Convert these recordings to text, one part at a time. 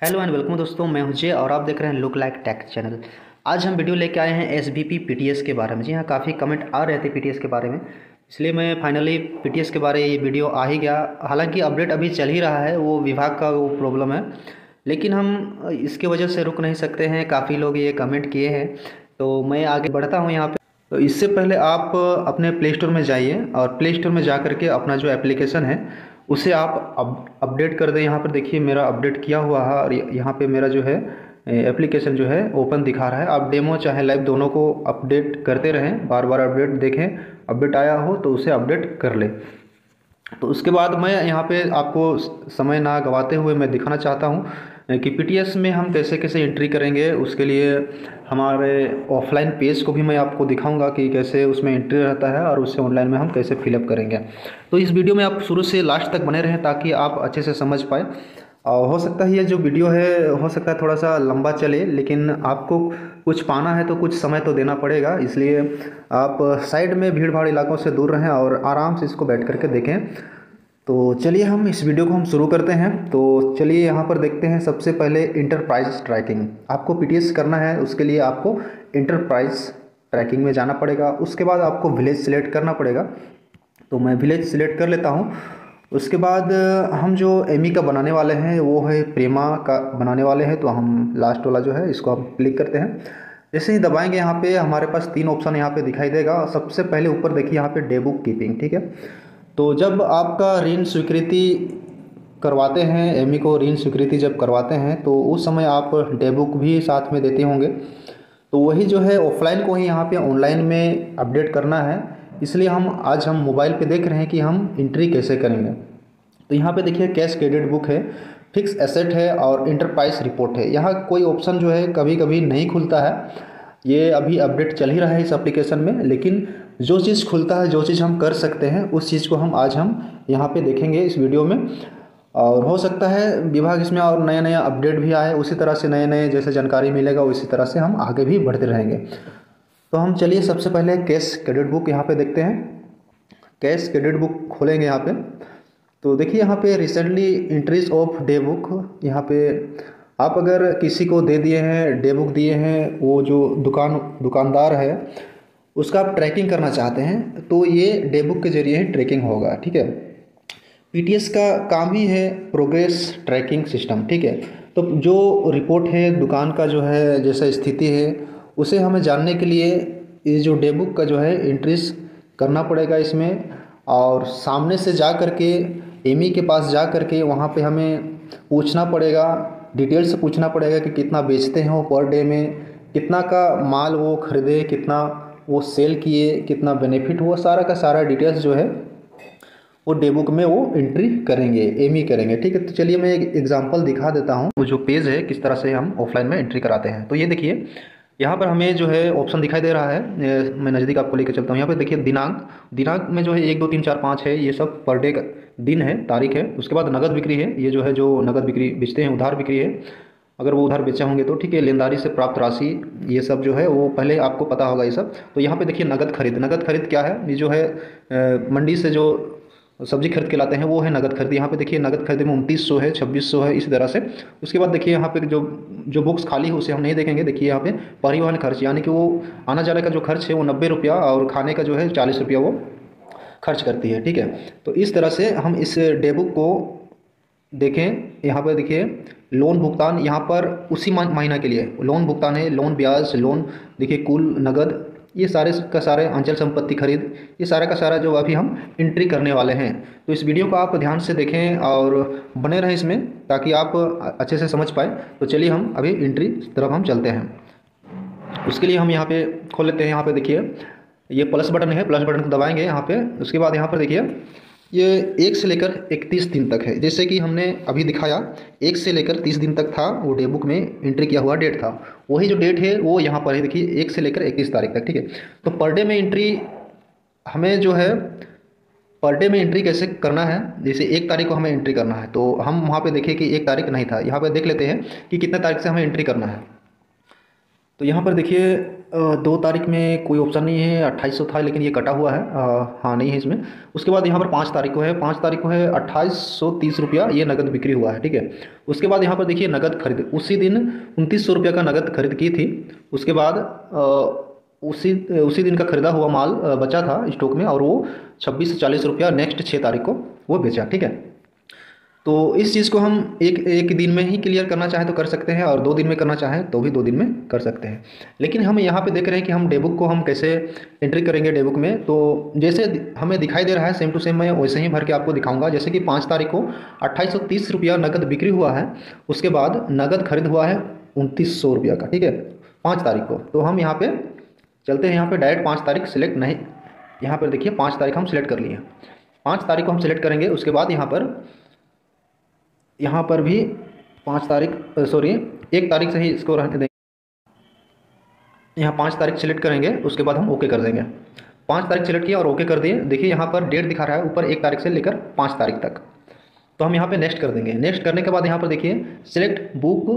Hello and welcome दोस्तों, मैं हूं जय और आप देख रहे हैं लुक लाइक टेक चैनल। आज हम वीडियो लेके आए हैं एसबीपी पीटीएस के बारे में। जी हाँ, काफ़ी कमेंट आ रहे थे पीटीएस के बारे में, इसलिए मैं फाइनली पीटीएस के बारे ये वीडियो आ ही गया। हालांकि अपडेट अभी चल ही रहा है, वो विभाग का वो प्रॉब्लम है, लेकिन हम इसके वजह से रुक नहीं सकते हैं। काफ़ी लोग ये कमेंट किए हैं, तो मैं आगे बढ़ता हूँ यहाँ पे। तो इससे पहले आप अपने प्ले स्टोर में जाइए और प्ले स्टोर में जा करके अपना जो एप्लीकेशन है उसे आप अपडेट कर दें। यहाँ पर देखिए मेरा अपडेट किया हुआ है और यहाँ पे मेरा जो है एप्लीकेशन जो है ओपन दिखा रहा है। आप डेमो चाहे लाइव दोनों को अपडेट करते रहें, बार बार अपडेट देखें, अपडेट आया हो तो उसे अपडेट कर लें। तो उसके बाद मैं यहाँ पे आपको समय ना गवाते हुए मैं दिखाना चाहता हूँ कि पीटीएस में हम कैसे कैसे एंट्री करेंगे। उसके लिए हमारे ऑफलाइन पेज को भी मैं आपको दिखाऊंगा कि कैसे उसमें एंट्री रहता है और उससे ऑनलाइन में हम कैसे फिलअप करेंगे। तो इस वीडियो में आप शुरू से लास्ट तक बने रहें ताकि आप अच्छे से समझ पाए। और हो सकता है ये जो वीडियो है हो सकता है थोड़ा सा लंबा चले, लेकिन आपको कुछ पाना है तो कुछ समय तो देना पड़ेगा, इसलिए आप साइड में भीड़ भाड़ इलाकों से दूर रहें और आराम से इसको बैठ करके देखें। तो चलिए हम इस वीडियो को हम शुरू करते हैं। तो चलिए यहाँ पर देखते हैं। सबसे पहले इंटरप्राइज ट्रैकिंग आपको पीटीएस करना है, उसके लिए आपको इंटरप्राइज ट्रैकिंग में जाना पड़ेगा। उसके बाद आपको विलेज सिलेक्ट करना पड़ेगा, तो मैं विलेज सिलेक्ट कर लेता हूँ। उसके बाद हम जो एमी का बनाने वाले हैं वो है प्रेमा का बनाने वाले हैं, तो हम लास्ट वाला जो है इसको हम क्लिक करते हैं। जैसे ही दबाएंगे यहाँ पे हमारे पास तीन ऑप्शन यहाँ पे दिखाई देगा। सबसे पहले ऊपर देखिए यहाँ पे डे बुक कीपिंग, ठीक है। तो जब आपका ऋण स्वीकृति करवाते हैं, एमी को ऋण स्वीकृति जब करवाते हैं तो उस समय आप डे बुक भी साथ में देते होंगे। तो वही जो है ऑफलाइन को ही यहाँ पे ऑनलाइन में अपडेट करना है, इसलिए आज हम मोबाइल पे देख रहे हैं कि हम एंट्री कैसे करेंगे। तो यहाँ पे देखिए कैश क्रेडिट बुक है, फिक्स एसेट है और इंटरप्राइज रिपोर्ट है। यहाँ कोई ऑप्शन जो है कभी कभी नहीं खुलता है, ये अभी अपडेट चल ही रहा है इस एप्लीकेशन में, लेकिन जो चीज़ खुलता है, जो चीज़ हम कर सकते हैं उस चीज़ को आज हम यहाँ पे देखेंगे इस वीडियो में। और हो सकता है विभाग इसमें और नया नया अपडेट भी आए, उसी तरह से नए नए जैसे जानकारी मिलेगा उसी तरह से हम आगे भी बढ़ते रहेंगे। तो हम चलिए सबसे पहले कैश क्रेडिट बुक यहाँ पे देखते हैं। कैश क्रेडिट बुक खोलेंगे यहाँ पे, तो देखिए यहाँ पे recently entries of day book. यहाँ पे आप अगर किसी को दे दिए हैं, डे बुक दिए हैं, वो जो दुकानदार है उसका आप ट्रैकिंग करना चाहते हैं तो ये डे बुक के जरिए ही ट्रैकिंग होगा, ठीक है। पीटीएस का काम ही है प्रोग्रेस ट्रैकिंग सिस्टम, ठीक है। तो जो रिपोर्ट है दुकान का जो है जैसा स्थिति है उसे हमें जानने के लिए ये जो डे बुक का जो है एंट्रीज करना पड़ेगा इसमें। और सामने से जा करके एमी के पास जा करके वहाँ पे हमें पूछना पड़ेगा, डिटेल से पूछना पड़ेगा कि कितना बेचते हैं वो पर डे में, कितना का माल वो खरीदे, कितना वो सेल किए, कितना बेनिफिट हुआ, सारा का सारा डिटेल्स जो है वो डे बुक में वो एंट्री करेंगे, एमी करेंगे, ठीक है। तो चलिए मैं एक एग्जांपल दिखा देता हूँ वो जो पेज है किस तरह से हम ऑफलाइन में एंट्री कराते हैं। तो ये देखिए यहाँ पर हमें जो है ऑप्शन दिखाई दे रहा है, मैं नज़दीक आपको लेकर चलता हूँ। यहाँ पे देखिए दिनांक में जो है 1 2 3 4 5 है, ये सब पर डे का दिन है, तारीख है। उसके बाद नगद बिक्री है, ये जो है जो नगद बिक्री बेचते हैं, उधार बिक्री है, अगर वो उधार बेचे होंगे तो, ठीक है। लेनदारी से प्राप्त राशि, ये सब जो है वो पहले आपको पता होगा ये सब। तो यहाँ पे देखिए नगद खरीद क्या है, ये जो है मंडी से जो सब्जी खरीद के लाते हैं वो है नगद खरीद। यहाँ पे देखिए नगद खरीद में 2900 है, 2600 है, इसी तरह से। उसके बाद देखिए यहाँ पे जो जो बुक्स खाली है उसे हम नहीं देखेंगे। देखिए यहाँ पे परिवहन खर्च, यानी कि वो आना जाने का जो खर्च है वो 90 रुपया और खाने का जो है 40 रुपया वो खर्च करती है, ठीक है। तो इस तरह से हम इस डे बुक को देखें। यहाँ पर देखिए लोन भुगतान, यहाँ पर उसी महीना के लिए लोन भुगतान है, लोन ब्याज, लोन देखिए कुल नगद, ये सारे का सारे अंचल संपत्ति खरीद, ये सारा का सारा जो अभी हम एंट्री करने वाले हैं। तो इस वीडियो को आप ध्यान से देखें और बने रहें इसमें ताकि आप अच्छे से समझ पाए। तो चलिए हम अभी एंट्री तरफ हम चलते हैं। उसके लिए हम यहाँ पे खोल लेते हैं। यहाँ पे देखिए ये प्लस बटन है, प्लस बटन को दबाएंगे यहाँ पे। उसके बाद यहाँ पर देखिए ये 1 से लेकर 31 दिन तक है, जैसे कि हमने अभी दिखाया 1 से लेकर 30 दिन तक था वो डे बुक में एंट्री किया हुआ डेट था। वही जो डेट है वो यहाँ पर है, देखिए 1 से लेकर 31 तारीख तक, ठीक है। तो पर डे में एंट्री हमें जो है पर डे में एंट्री कैसे करना है, जैसे 1 तारीख को हमें एंट्री करना है तो हम वहाँ पे देखिए कि 1 तारीख नहीं था, यहाँ पर देख लेते हैं कि कितने तारीख से हमें एंट्री करना है। तो यहाँ पर देखिए 2 तारीख में कोई ऑप्शन नहीं है, 2800 था लेकिन ये कटा हुआ है, हाँ नहीं है इसमें। उसके बाद यहाँ पर 5 तारीख को है, 5 तारीख को है 2830 रुपया ये नगद बिक्री हुआ है, ठीक है। उसके बाद यहाँ पर देखिए नगद खरीद उसी दिन 2900 रुपया का नगद खरीद की थी। उसके बाद उसी उसी दिन का खरीदा हुआ माल बचा था स्टॉक में, और वो 26 से 40 रुपया नेक्स्ट 6 तारीख को वो बेचा, ठीक है। तो इस चीज़ को हम एक एक दिन में ही क्लियर करना चाहें तो कर सकते हैं, और 2 दिन में करना चाहें तो भी 2 दिन में कर सकते हैं। लेकिन हम यहाँ पे देख रहे हैं कि हम डेबुक को हम कैसे एंट्री करेंगे डेबुक में। तो जैसे हमें दिखाई दे रहा है सेम टू सेम मैं वैसे ही भर के आपको दिखाऊंगा। जैसे कि 5 तारीख को 2830 रुपया नगद बिक्री हुआ है। उसके बाद नगद खरीद हुआ है 2900 रुपया का, ठीक है, 5 तारीख को। तो हम यहाँ पर चलते हैं, यहाँ पर डायरेक्ट 5 तारीख सिलेक्ट नहीं, यहाँ पर देखिए 5 तारीख हम सिलेक्ट कर लिए, 5 तारीख को हम सिलेक्ट करेंगे। उसके बाद यहाँ पर भी 5 तारीख सॉरी 1 तारीख से ही इसको रहने देंगे। यहाँ 5 तारीख सेलेक्ट करेंगे, उसके बाद हम ओके कर देंगे। 5 तारीख सेलेक्ट किया और ओके कर दिए। देखिए यहाँ पर डेट दिखा रहा है ऊपर 1 तारीख से लेकर 5 तारीख तक। तो हम यहाँ पे नेक्स्ट कर देंगे। नेक्स्ट करने के बाद यहाँ पर देखिए सिलेक्ट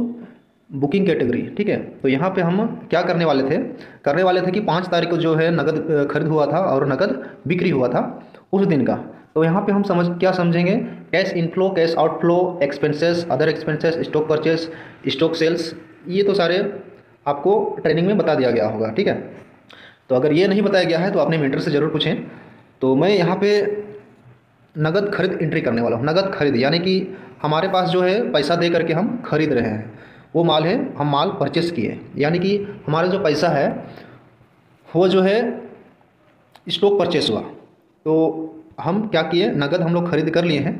बुकिंग कैटेगरी, ठीक है। तो यहाँ पे हम क्या करने वाले थे कि 5 तारीख को जो है नगद खरीद हुआ था और नगद बिक्री हुआ था उस दिन का। तो यहाँ पे हम क्या समझेंगे, cash inflow, cash outflow, expenses, other expenses, stock purchase, stock sales, ये तो सारे आपको ट्रेनिंग में बता दिया गया होगा, ठीक है। तो अगर ये नहीं बताया गया है तो आपने मेंटर से ज़रूर पूछें। तो मैं यहाँ पे नगद खरीद एंट्री करने वाला हूँ। नगद खरीद यानी कि हमारे पास जो है पैसा दे करके हम खरीद रहे हैं, वो माल है, हम माल परचेस किए, यानी कि हमारा जो पैसा है वो जो है स्टॉक परचेस हुआ। तो हम क्या किए, नगद हम लोग खरीद कर लिए हैं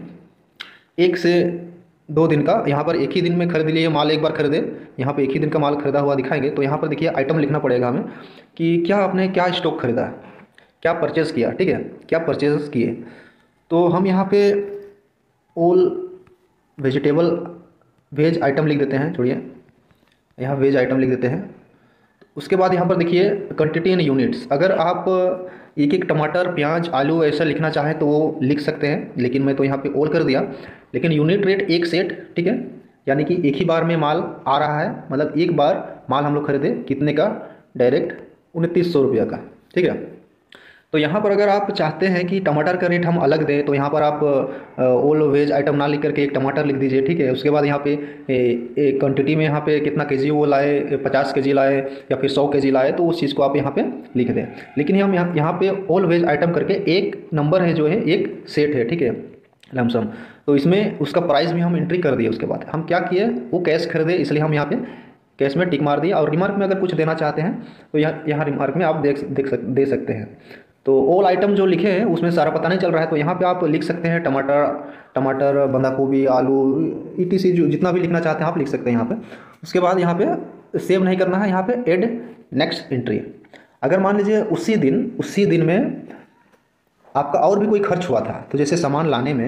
1 से 2 दिन का। यहाँ पर एक ही दिन में खरीद लिए माल, एक बार खरीदे, यहाँ पे एक ही दिन का माल खरीदा हुआ दिखाएंगे। तो यहाँ पर देखिए आइटम लिखना पड़ेगा हमें कि क्या आपने क्या स्टॉक खरीदा, क्या परचेज़ किया, ठीक है, क्या परचेज किए। तो हम यहाँ पे ऑल वेजिटेबल वेज आइटम लिख देते हैं, छोड़िए यहाँ वेज आइटम लिख देते हैं। उसके बाद यहाँ पर देखिए क्वांटिटी इन यूनिट्स। अगर आप एक एक टमाटर, प्याज, आलू ऐसा लिखना चाहें तो वो लिख सकते हैं, लेकिन मैं तो यहाँ पे ऑल कर दिया। लेकिन यूनिट रेट 1 सेट, ठीक है, यानी कि एक ही बार में माल आ रहा है, मतलब एक बार माल हम लोग खरीदे कितने का, डायरेक्ट 2900 रुपया का, ठीक है। तो यहाँ पर अगर आप चाहते हैं कि टमाटर का रेट हम अलग दें तो यहाँ पर आप ऑल वेज आइटम ना लिख करके एक टमाटर लिख दीजिए, ठीक है। उसके बाद यहाँ पे क्वांटिटी में यहाँ पे कितना केजी वो लाए, 50 केजी लाए या फिर 100 केजी लाए, तो उस चीज़ को आप यहाँ पे लिख दें। लेकिन हम यहाँ पे ऑल वेज आइटम करके एक नंबर है जो है एक सेट है, ठीक है, लमसम। तो इसमें उसका प्राइस भी हम एंट्री कर दिए। उसके बाद हम क्या किए, वो कैश खरीदे, इसलिए हम यहाँ पे कैश में टिक मार दिया। और रिमार्क में अगर कुछ देना चाहते हैं तो यहाँ रिमार्क में आप दे सकते हैं। तो ऑल आइटम जो लिखे हैं उसमें सारा पता नहीं चल रहा है, तो यहाँ पे आप लिख सकते हैं टमाटर, बंदा गोभी, आलू, ETC जो जितना भी लिखना चाहते हैं आप लिख सकते हैं यहाँ पे। उसके बाद यहाँ पे सेव नहीं करना है, यहाँ पे ऐड नेक्स्ट एंट्री। अगर मान लीजिए उसी दिन में आपका और भी कोई खर्च हुआ था, तो जैसे सामान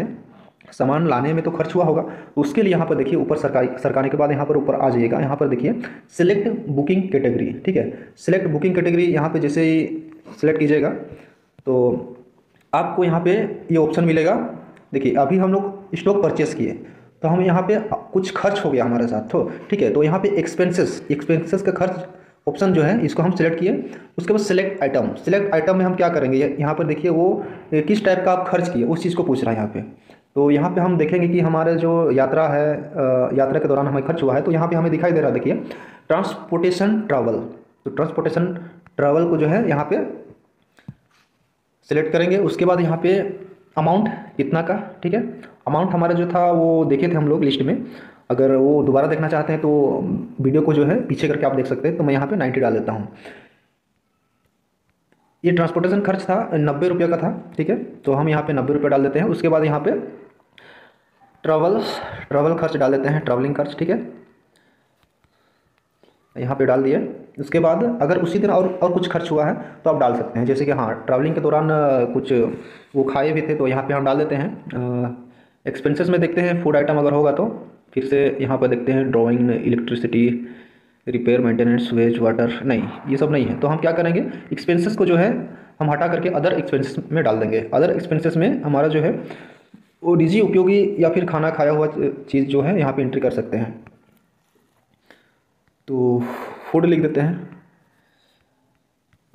लाने में तो खर्च हुआ होगा, तो उसके लिए यहाँ पर देखिए ऊपर सरकाने के बाद यहाँ पर ऊपर आ जाइएगा। यहाँ पर देखिए सिलेक्ट बुकिंग कैटेगरी, ठीक है। सिलेक्ट बुकिंग कैटेगरी यहाँ पे जैसे ही सिलेक्ट कीजिएगा तो आपको यहाँ पे ये ऑप्शन मिलेगा। देखिए अभी हम लोग स्टॉक परचेस किए, तो हम यहाँ पे कुछ खर्च हो गया हमारे साथ, तो ठीक है। तो यहाँ पे एक्सपेंसेस का खर्च ऑप्शन जो है इसको हम सिलेक्ट किए। उसके बाद सिलेक्ट आइटम में हम क्या करेंगे, यहाँ पर देखिए वो किस टाइप का आप खर्च किए उस चीज़ को पूछ रहा है यहाँ पे। तो यहाँ पे हम देखेंगे कि हमारे जो यात्रा है, यात्रा के दौरान हमें खर्च हुआ है, तो यहाँ पे हमें दिखाई दे रहा है, देखिए ट्रांसपोर्टेशन ट्रैवल। तो ट्रांसपोर्टेशन ट्रैवल को जो है यहाँ पे सिलेक्ट करेंगे। उसके बाद यहाँ पे अमाउंट कितना का, ठीक है। अमाउंट हमारा जो था वो देखे थे हम लोग लिस्ट में, अगर वो दोबारा देखना चाहते हैं तो वीडियो को जो है पीछे करके आप देख सकते हैं। तो मैं यहाँ पे 90 डाल देता हूँ। ये ट्रांसपोर्टेशन खर्च था 90 रुपये का था, ठीक है। तो हम यहाँ पे 90 रुपये डाल देते हैं। उसके बाद यहाँ पे ट्रैवल खर्च डाल देते हैं, ट्रैवलिंग खर्च, ठीक है, यहाँ पे डाल दिए। उसके बाद अगर उसी दिन और कुछ खर्च हुआ है तो आप डाल सकते हैं, जैसे कि हाँ ट्रैवलिंग के दौरान कुछ वो खाए भी थे, तो यहाँ पे हम डाल देते हैं। एक्सपेंसेस में देखते हैं फूड आइटम अगर होगा तो फिर से यहाँ पर देखते हैं drawing, electricity, repair, maintenance, wage, water, नहीं ये सब नहीं है। तो हम क्या करेंगे, एक्सपेंसेस को जो है हम हटा करके अदर एक्सपेंसेस में डाल देंगे। अदर एक्सपेंसेस में हमारा जो है वो निजी उपयोगी या फिर खाना खाया हुआ चीज़ जो है यहाँ पे एंट्री कर सकते हैं। तो फूड लिख देते हैं।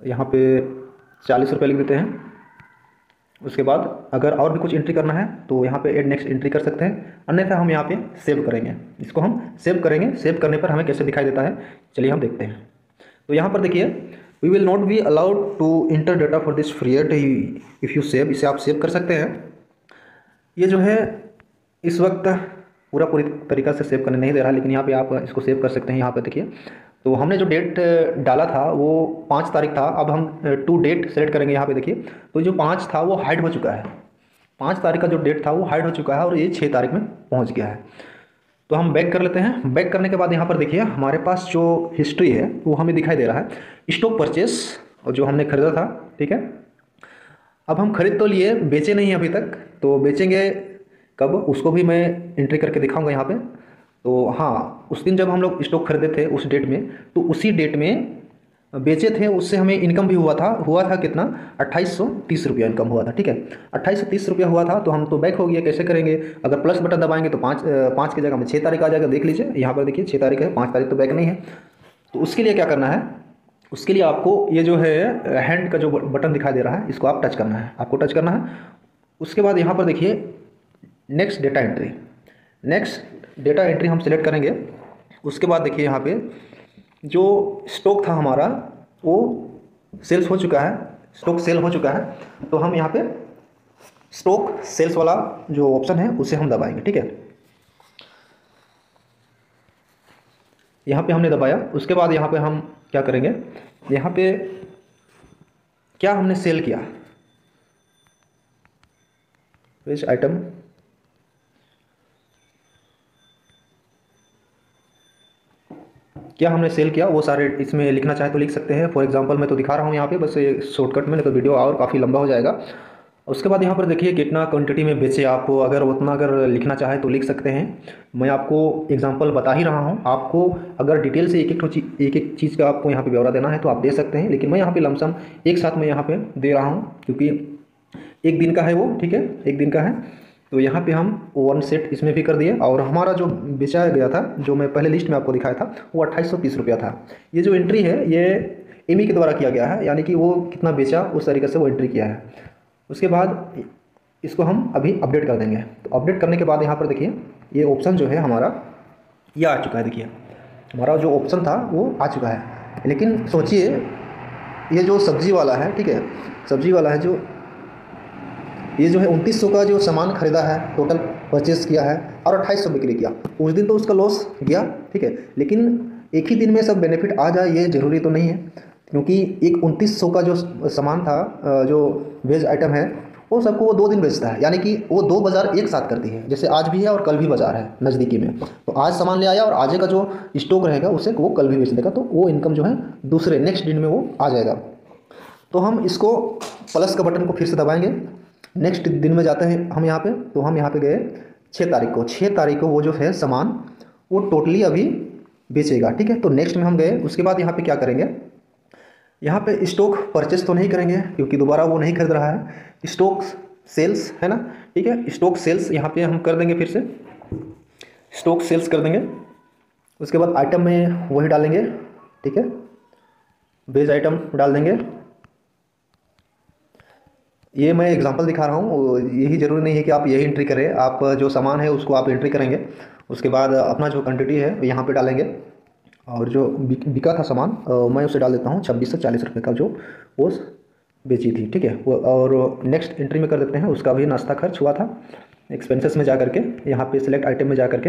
यहाँ पे 40 रुपये लिख देते हैं। उसके बाद अगर और भी कुछ एंट्री करना है तो यहाँ पे ऐड नेक्स्ट एंट्री कर सकते हैं, अन्यथा हम यहाँ पे सेव करेंगे। इसको हम सेव करेंगे। सेव करने पर हमें कैसे दिखाई देता है चलिए हम देखते हैं। तो यहाँ पर देखिए, we will not be allowed to enter data for this free at if you save, इसे आप सेव कर सकते हैं। ये जो है इस वक्त पूरी तरीक़ा से सेव करने नहीं दे रहा, लेकिन यहाँ पे आप इसको सेव कर सकते हैं। यहाँ पे देखिए, तो हमने जो डेट डाला था वो 5 तारीख था। अब हम टू डेट सेलेक्ट करेंगे। यहाँ पे देखिए, तो जो 5 था वो हाइड हो चुका है। 5 तारीख का जो डेट था वो हाइड हो चुका है और ये 6 तारीख में पहुँच गया है। तो हम बैक कर लेते हैं। बैक करने के बाद यहाँ पर देखिए हमारे पास जो हिस्ट्री है वो हमें दिखाई दे रहा है, स्टॉक परचेस, और जो हमने खरीदा था। ठीक है, अब हम खरीद तो लिए, बेचे नहीं अभी तक, तो बेचेंगे कब उसको भी मैं एंट्री करके दिखाऊंगा यहाँ पे। तो हाँ, उस दिन जब हम लोग स्टॉक खरीदे थे उस डेट में, तो उसी डेट में बेचे थे, उससे हमें इनकम भी हुआ था कितना, 2830 रुपया इनकम हुआ था। ठीक है, 2830 रुपया हुआ था। तो हम तो बैक हो गया, कैसे करेंगे, अगर प्लस बटन दबाएंगे तो 5 की जगह में 6 तारीख आ जाएगा। देख लीजिए यहाँ पर देखिए 6 तारीख है, 5 तारीख तो बैक नहीं है। तो उसके लिए क्या करना है, उसके लिए आपको ये जो है हैंड का जो बटन दिखाई दे रहा है इसको आप टच करना है, आपको टच करना है। उसके बाद यहाँ पर देखिए next data entry, next data entry हम सिलेक्ट करेंगे। उसके बाद देखिए यहाँ पे जो स्टॉक था हमारा वो सेल्स हो चुका है, स्टॉक सेल हो चुका है। तो हम यहाँ पे स्टॉक सेल्स वाला जो ऑप्शन है उसे हम दबाएंगे। ठीक है, यहाँ पे हमने दबाया। उसके बाद यहाँ पे हम क्या करेंगे, यहाँ पे क्या हमने सेल किया, विच आइटम, क्या हमने सेल किया वो सारे इसमें लिखना चाहे तो लिख सकते हैं। फॉर एग्जांपल मैं तो दिखा रहा हूँ यहाँ पे बस ये शॉर्टकट में, नहीं तो वीडियो और काफ़ी लंबा हो जाएगा। उसके बाद यहाँ पर देखिए कितना क्वांटिटी में बेचे आपको, अगर उतना अगर लिखना चाहे तो लिख सकते हैं। मैं आपको एग्जांपल बता ही रहा हूँ, आपको अगर डिटेल से एक एक चीज़ का आपको यहाँ पे ब्यौरा देना है तो आप दे सकते हैं, लेकिन मैं यहाँ पे लमसम एक साथ मैं यहाँ पे दे रहा हूँ क्योंकि एक दिन का है वो। ठीक है, एक दिन का है। तो यहाँ पे हम 1 सेट इसमें भी कर दिए, और हमारा जो बेचा गया था जो मैं पहले लिस्ट में आपको दिखाया था वो 2830 रुपया था। ये जो एंट्री है ये एमी के द्वारा किया गया है, यानी कि वो कितना बेचा उस तरीके से वो एंट्री किया है। उसके बाद इसको हम अभी अपडेट कर देंगे। तो अपडेट करने के बाद यहाँ पर देखिए ये ऑप्शन जो है हमारा ये आ चुका है। देखिए हमारा जो ऑप्शन था वो आ चुका है, लेकिन सोचिए ये जो सब्जी वाला है, ठीक है, सब्जी वाला है जो ये जो है 2900 का जो सामान खरीदा है, टोटल परचेस किया है और 2800 बिक्री किया, उस दिन तो उसका लॉस गया। ठीक है, लेकिन एक ही दिन में सब बेनिफिट आ जाए ये ज़रूरी तो नहीं है, क्योंकि एक 2900 का जो सामान था, जो वेज आइटम है, वो सबको वो 2 दिन बेचता है, यानी कि वो 2 बाज़ार एक साथ करती है। जैसे आज भी है और कल भी बाज़ार है नज़दीकी में, तो आज सामान ले आया और आज का जो स्टॉक रहेगा उसे वो कल भी बेच देगा, तो वो इनकम जो है दूसरे नेक्स्ट दिन में वो आ जाएगा। तो हम इसको प्लस का बटन को फिर से दबाएंगे, नेक्स्ट दिन में जाते हैं हम यहाँ पे। तो हम यहाँ पे गए 6 तारीख को, 6 तारीख को वो जो है सामान वो टोटली अभी बेचेगा। ठीक है, तो नेक्स्ट में हम गए। उसके बाद यहाँ पे क्या करेंगे, यहाँ पे स्टॉक परचेस तो नहीं करेंगे क्योंकि दोबारा वो नहीं खरीद रहा है, स्टॉक सेल्स है ना। ठीक है, स्टॉक सेल्स यहाँ पे हम कर देंगे, फिर से स्टॉक सेल्स कर देंगे। उसके बाद आइटम में वही डालेंगे। ठीक है, बेज आइटम डाल देंगे। ये मैं एग्जांपल दिखा रहा हूँ, यही ज़रूरी नहीं है कि आप यही एंट्री करें, आप जो सामान है उसको आप एंट्री करेंगे। उसके बाद अपना जो क्वांटिटी है यहाँ पे डालेंगे, और जो बिका था सामान मैं उसे डाल देता हूँ 26 से 40 रुपये का जो वो बेची थी। ठीक है, वो और नेक्स्ट एंट्री में कर देते हैं। उसका भी नाश्ता खर्च हुआ था, एक्सपेंसेस में जा करके यहाँ पे सिलेक्ट आइटम में जा करके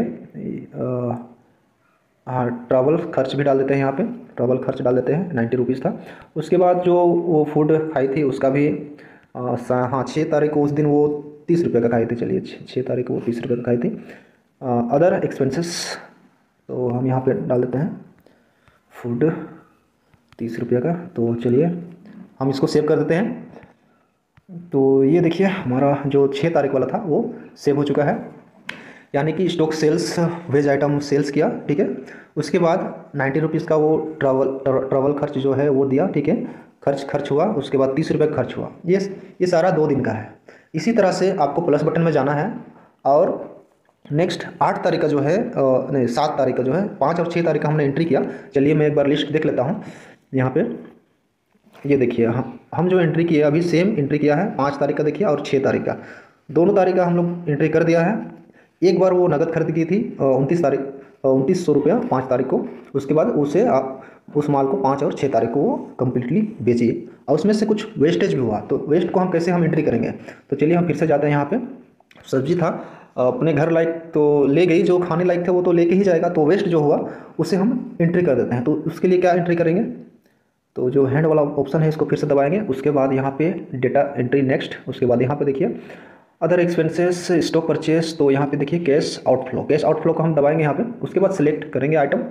हाँ ट्रैवल खर्च भी डाल देते हैं। यहाँ पे ट्रैवल खर्च डाल देते हैं, 90 रुपीज़ था। उसके बाद जो वो फूड खाई थी उसका भी हाँ 6 तारीख को उस दिन वो 30 रुपये का खाई थी। चलिए 6 तारीख को वो 30 रुपये का खाई थी। अदर एक्सपेंसेस तो हम यहाँ पे डाल देते हैं, फूड 30 रुपये का। तो चलिए हम इसको सेव कर देते हैं। तो ये देखिए हमारा जो 6 तारीख वाला था वो सेव हो चुका है, यानी कि stock sales wage item sales किया। ठीक है, उसके बाद 90 रुपीज़ का वो ट्रैवल खर्च जो है वो दिया। ठीक है, खर्च हुआ। उसके बाद 30 रुपये खर्च हुआ। ये सारा 2 दिन का है। इसी तरह से आपको प्लस बटन में जाना है, और नेक्स्ट 8 तारीख का जो है नहीं 7 तारीख का जो है, 5 और 6 तारीख का हमने एंट्री किया। चलिए मैं एक बार लिस्ट देख लेता हूँ। यहाँ पे ये देखिए हम जो एंट्री किए अभी सेम एंट्री किया है 5 तारीख का देखिए और 6 तारीख का, दोनों तारीख का हम लोग एंट्री कर दिया है। एक बार वो नगद खरीद की थी 2900 रुपया 5 तारीख को, उसके बाद उसे आप उस माल को 5 और 6 तारीख को वो कम्प्लीटली बेचिए, और उसमें से कुछ वेस्टेज भी हुआ तो वेस्ट को हम कैसे हम एंट्री करेंगे। तो चलिए हम फिर से जाते हैं। यहाँ पे सब्जी था अपने घर लायक तो ले गई, जो खाने लायक था वो तो लेके ही जाएगा, तो वेस्ट जो हुआ उसे हम एंट्री कर देते हैं। तो उसके लिए क्या एंट्री करेंगे, तो जो हैंड वाला ऑप्शन है इसको फिर से दबाएंगे, उसके बाद यहाँ पे डेटा एंट्री नेक्स्ट, उसके बाद यहाँ पे देखिए अदर एक्सपेंसेस स्टॉक परचेस, तो यहाँ पे देखिए कैश आउटफ्लो को हम दबाएंगे यहाँ पे, उसके बाद सिलेक्ट करेंगे आइटम।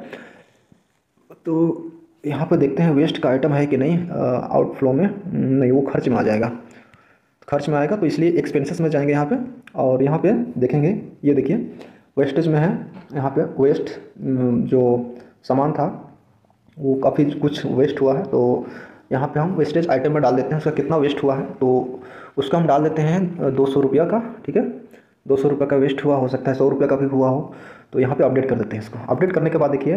तो यहाँ पे देखते हैं वेस्ट का आइटम है कि नहीं, आउटफ्लो में नहीं, वो खर्च में आ जाएगा, खर्च में आएगा, तो इसलिए एक्सपेंसेस में जाएंगे यहाँ पे और यहाँ पे देखेंगे, ये देखिए वेस्टेज में है, यहाँ पे वेस्ट जो सामान था वो काफ़ी कुछ वेस्ट हुआ है, तो यहाँ पे हम वेस्टेज आइटम में डाल देते हैं उसका कितना वेस्ट हुआ है, तो उसका हम डाल देते हैं 200 रुपया का, ठीक है, 200 रुपये का वेस्ट हुआ, हो सकता है 100 रुपये का भी हुआ हो, तो यहाँ पे अपडेट कर देते हैं इसको। अपडेट करने के बाद देखिए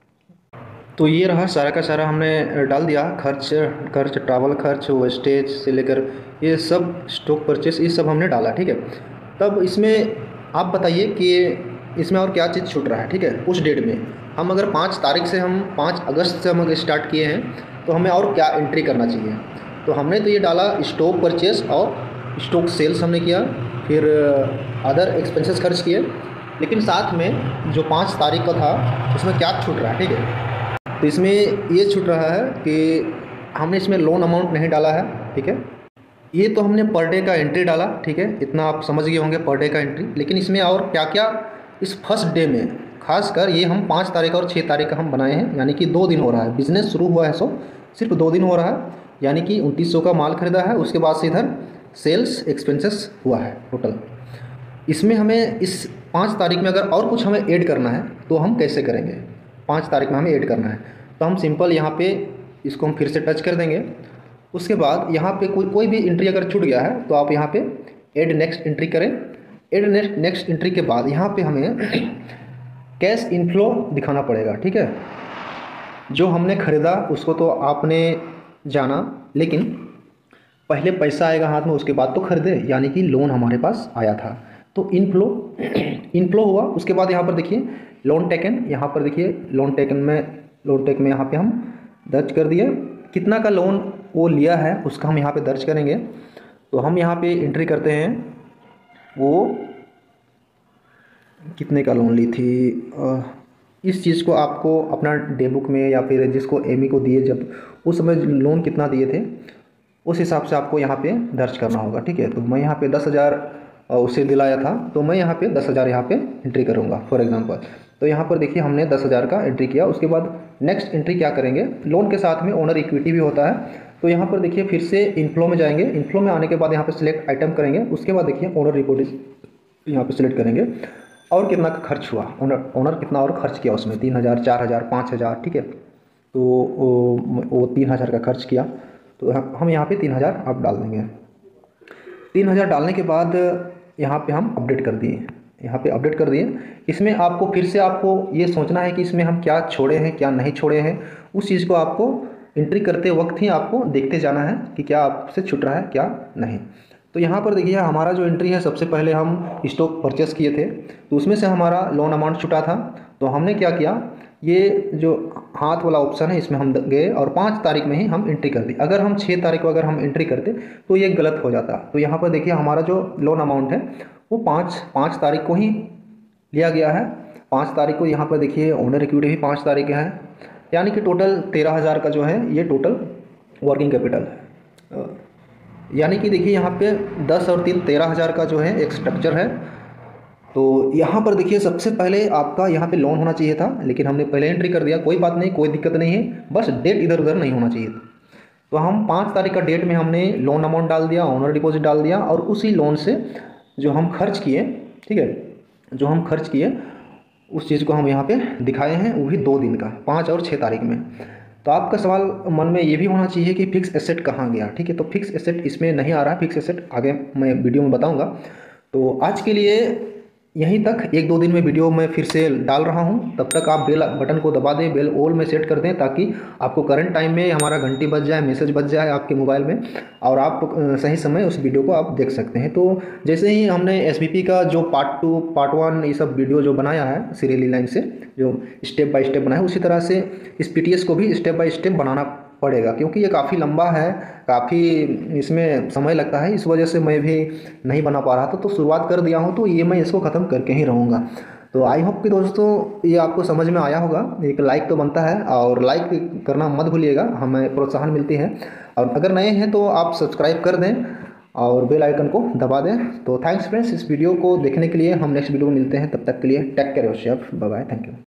तो ये रहा सारा का सारा हमने डाल दिया, खर्च ट्रैवल खर्च वेस्टेज से लेकर ये सब स्टॉक परचेस ये सब हमने डाला, ठीक है। तब इसमें आप बताइए कि इसमें और क्या चीज़ छूट रहा है, ठीक है। उस डेट में हम अगर 5 तारीख से हम 5 अगस्त से हम अगर स्टार्ट किए हैं तो हमें और क्या एंट्री करना चाहिए। तो हमने तो ये डाला स्टॉक परचेस और स्टॉक सेल्स हमने किया, फिर अदर एक्सपेंसेस खर्च किए, लेकिन साथ में जो 5 तारीख का था उसमें क्या छूट रहा है, ठीक है। तो इसमें ये छूट रहा है कि हमने इसमें लोन अमाउंट नहीं डाला है, ठीक है। ये तो हमने पर डे का एंट्री डाला, ठीक है, इतना आप समझ गए होंगे पर डे का एंट्री, लेकिन इसमें और क्या क्या इस फर्स्ट डे में खासकर ये हम 5 तारीख और 6 तारीख का हम बनाए हैं, यानी कि 2 दिन हो रहा है, बिजनेस शुरू हुआ है सो सिर्फ 2 दिन हो रहा है, यानी कि 2900 का माल खरीदा है, उसके बाद से इधर सेल्स एक्सपेंसेस हुआ है टोटल। इसमें हमें इस 5 तारीख में अगर और कुछ हमें ऐड करना है तो हम कैसे करेंगे। 5 तारीख में हमें ऐड करना है तो हम सिंपल यहाँ पे इसको हम फिर से टच कर देंगे, उसके बाद यहाँ पे कोई भी एंट्री अगर छूट गया है तो आप यहाँ पे ऐड नेक्स्ट एंट्री करें। ऐड नेक्स्ट एंट्री के बाद यहाँ पे हमें कैश इनफ्लो दिखाना पड़ेगा, ठीक है। जो हमने ख़रीदा उसको तो आपने जाना, लेकिन पहले पैसा आएगा हाथ में उसके बाद तो खरीदे, यानी कि लोन हमारे पास आया था तो इनफ्लो हुआ। उसके बाद यहाँ पर देखिए लोन टेकन, यहाँ पर देखिए लोन टेक में यहाँ पे हम दर्ज कर दिए कितना का लोन वो लिया है उसका हम यहाँ पे दर्ज करेंगे। तो हम यहाँ पे एंट्री करते हैं वो कितने का लोन ली थी, इस चीज़ को आपको अपना डे बुक में या फिर जिसको एमी को दिए जब उस समय लोन कितना दिए थे उस हिसाब से आपको यहाँ पे दर्ज करना होगा, ठीक है। तो मैं यहाँ पे 10,000 उसे दिलाया था तो मैं यहाँ पे 10,000 यहाँ पे एंट्री करूँगा फॉर एग्जांपल। तो यहाँ पर देखिए हमने 10,000 का एंट्री किया। उसके बाद नेक्स्ट एंट्री क्या करेंगे, लोन के साथ में ओनर इक्विटी भी होता है, तो यहाँ पर देखिए फिर से इनफ्लो में जाएंगे। इनफ्लो में आने के बाद यहाँ पर सिलेक्ट आइटम करेंगे, उसके बाद देखिए ओनर रिपोर्ट यहाँ पर सिलेक्ट करेंगे और कितना का खर्च हुआ, ओनर कितना और खर्च किया उसमें 3,000 4,000 5,000, ठीक है। तो वो 3,000 का खर्च किया तो हम यहाँ पे 3,000 आप डाल देंगे। 3,000 डालने के बाद यहाँ पे हम अपडेट कर दिए, यहाँ पे अपडेट कर दिए। इसमें आपको फिर से आपको ये सोचना है कि इसमें हम क्या छोड़े हैं क्या नहीं छोड़े हैं, उस चीज़ को आपको एंट्री करते वक्त ही आपको देखते जाना है कि क्या आपसे छूट रहा है क्या नहीं। तो यहाँ पर देखिए हमारा जो एंट्री है सबसे पहले हम स्टॉक परचेस किए थे तो उसमें से हमारा लोन अमाउंट छूटा था, तो हमने क्या किया, ये जो हाथ वाला ऑप्शन है इसमें हम गए और 5 तारीख में ही हम एंट्री कर दी। अगर हम 6 तारीख को अगर हम एंट्री करते तो ये गलत हो जाता। तो यहाँ पर देखिए हमारा जो लोन अमाउंट है वो 5 तारीख को ही लिया गया है। 5 तारीख को यहाँ पर देखिए ओनर इक्विटी भी 5 तारीख है, यानी कि टोटल 13,000 का जो है ये टोटल वर्किंग कैपिटल है। यानी कि देखिए यहाँ पे 10 और 3 13,000 का जो है एक स्ट्रक्चर है। तो यहाँ पर देखिए सबसे पहले आपका यहाँ पे लोन होना चाहिए था, लेकिन हमने पहले एंट्री कर दिया, कोई बात नहीं, कोई दिक्कत नहीं है, बस डेट इधर उधर नहीं होना चाहिए। तो हम 5 तारीख का डेट में हमने लोन अमाउंट डाल दिया, ओनर डिपॉजिट डाल दिया और उसी लोन से जो हम खर्च किए, ठीक है, जो हम खर्च किए उस चीज़ को हम यहाँ पे दिखाए हैं, वो भी 2 दिन का 5 और 6 तारीख में। तो आपका सवाल मन में ये भी होना चाहिए कि फिक्स एसेट कहाँ गया, ठीक है। तो फिक्स एसेट इसमें नहीं आ रहा, फिक्स एसेट आगे मैं वीडियो में बताऊँगा। तो आज के लिए यहीं तक 1-2 दिन में वीडियो मैं फिर से डाल रहा हूं, तब तक आप बेल बटन को दबा दें, बेल ऑल में सेट कर दें, ताकि आपको करंट टाइम में हमारा घंटी बज जाए, मैसेज बज जाए आपके मोबाइल में, और आप सही समय उस वीडियो को आप देख सकते हैं। तो जैसे ही हमने एसबीपी का जो पार्ट 2 पार्ट 1 ये सब वीडियो जो बनाया है सीरियली लाइन से, जो स्टेप बाय स्टेप बनाया है, उसी तरह से इस पीटीएस को भी स्टेप बाय स्टेप बनाना पड़ेगा, क्योंकि ये काफ़ी लंबा है, काफ़ी इसमें समय लगता है। इस वजह से मैं भी नहीं बना पा रहा था, तो शुरुआत कर दिया हूँ, तो ये मैं इसको ख़त्म करके ही रहूँगा। तो आई होप कि दोस्तों ये आपको समझ में आया होगा। एक लाइक तो बनता है, और लाइक करना मत भूलिएगा, हमें प्रोत्साहन मिलती है। और अगर नए हैं तो आप सब्सक्राइब कर दें और बेल आइकन को दबा दें। तो थैंक्स फ्रेंड्स, इस वीडियो को देखने के लिए। हम नेक्स्ट वीडियो में मिलते हैं, तब तक के लिए take care yourself, bye bye, thank you.